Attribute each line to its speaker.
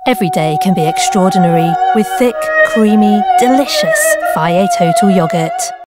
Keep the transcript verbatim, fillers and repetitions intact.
Speaker 1: Every day can be extraordinary with thick, creamy, delicious FAGE Total yoghurt.